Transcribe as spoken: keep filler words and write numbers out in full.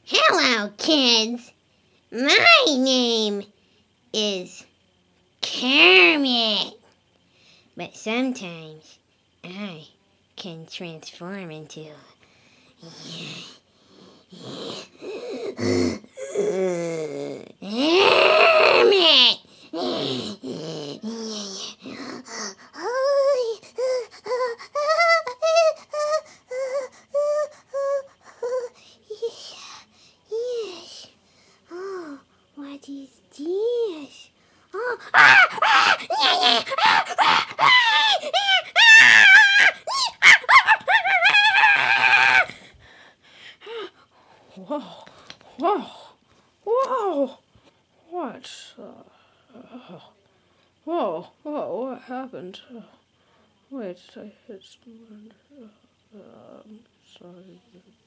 Hello, kids. My name is Kermit. But sometimes I can transform into Kermit. Yes. Oh, what is this? Oh, Whoa, whoa, whoa! What? Uh, whoa, whoa! What happened? Uh, wait, I hit someone. Uh, um, sorry.